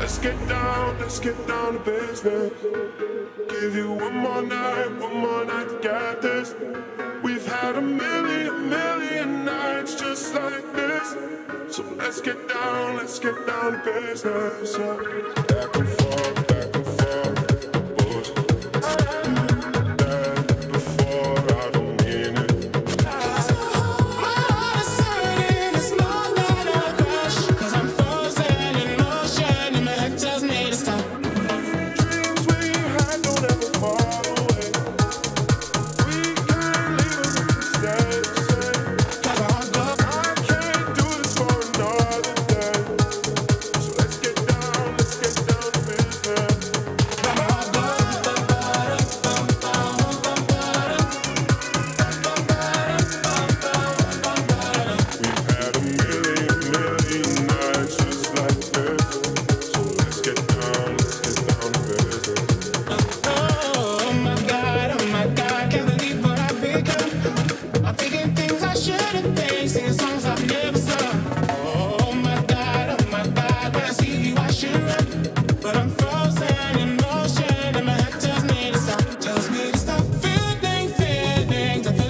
let's get down to business. Give you one more night to get this. We've had a million nights just like this. So let's get down to business. Back and forth, back and forth. Tells me to stop feeling things.